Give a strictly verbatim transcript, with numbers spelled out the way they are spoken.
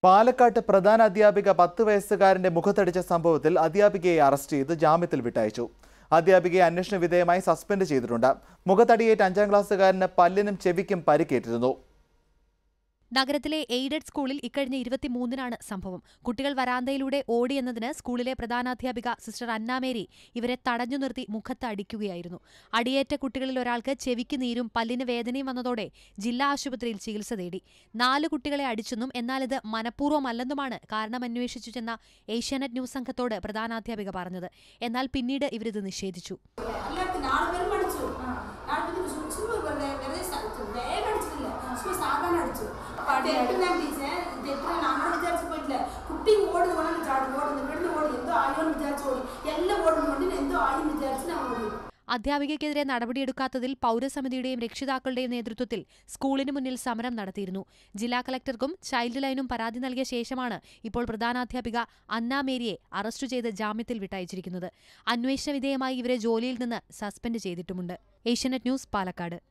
പാലക്കാട്ട് പ്രധാന അധ്യാപിക പത്ത് വയസ്സുകാരന്റെ മുഖത്തടിച്ച സംഭവത്തിൽ അധ്യാപികയെ അറസ്റ്റ് ചെയ്ത് ജാമ്യത്തിൽ വിട്ടയച്ചു. അധ്യാപികയെ അന്വേഷണ വിധേയമായി സസ്പെൻഡ് ചെയ്തിട്ടുണ്ട്. മുഖത്തടിയേറ്റ് അഞ്ചാം ക്ലാസ്സുകാരന് പല്ലിനും ചെവിക്കും പരിക്കേറ്റിരുന്നു. നഗരത്തിലെ എയ്ഡഡ് സ്കൂളിൽ ഇക്കഴിഞ്ഞ ഇരുപത്തിമൂന്നിനാണ് സംഭവം. കുട്ടികൾ വരാന്തയിലൂടെ ഓടിയെന്നതിന് സ്കൂളിലെ പ്രധാനാധ്യാപിക സിസ്റ്റർ അന്നാമേരി ഇവരെ തടഞ്ഞു നിർത്തി മുഖത്ത് അടിക്കുകയായിരുന്നു. അടിയേറ്റ കുട്ടികളിൽ ഒരാൾക്ക് ചെവിക്ക് നീരും പല്ലിന് വേദനയും വന്നതോടെ ജില്ലാ ആശുപത്രിയിൽ ചികിത്സ തേടി. നാല് കുട്ടികളെ അടിച്ചെന്നും എന്നാൽ ഇത് മനഃപൂർവ്വമല്ലെന്നുമാണ് കാരണമന്വേഷിച്ചു ചെന്ന ഏഷ്യാനെറ്റ് ന്യൂസ് സംഘത്തോട് പ്രധാനാധ്യാപിക പറഞ്ഞത്. എന്നാൽ പിന്നീട് ഇവരിത് നിഷേധിച്ചു. അധ്യാപികയ്ക്കെതിരെ നടപടിയെടുക്കാത്തതിൽ പൗരസമിതിയുടെയും രക്ഷിതാക്കളുടെയും നേതൃത്വത്തിൽ സ്കൂളിന് മുന്നിൽ സമരം നടത്തിയിരുന്നു. ജില്ലാ കളക്ടർക്കും ചൈൽഡ് ലൈനും പരാതി നൽകിയ ശേഷമാണ് ഇപ്പോൾ പ്രധാനാധ്യാപിക അന്നാമേരിയെ അറസ്റ്റ് ചെയ്ത് ജാമ്യത്തിൽ വിട്ടയച്ചിരിക്കുന്നത്. അന്വേഷണ വിധേയമായി ഇവരെ ജോലിയിൽ നിന്ന് സസ്പെൻഡ് ചെയ്തിട്ടുമുണ്ട്. ഏഷ്യാനെറ്റ് ന്യൂസ്, പാലക്കാട്.